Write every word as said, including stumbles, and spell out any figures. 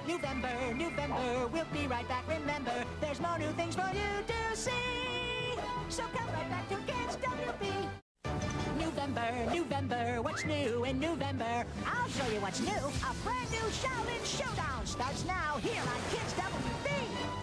November, November, we'll be right back. Remember, there's more new things for you to see. So come right back to Kids W B. November, November, what's new in November? I'll show you what's new. A brand new Shaolin Showdown starts now here on Kids W B.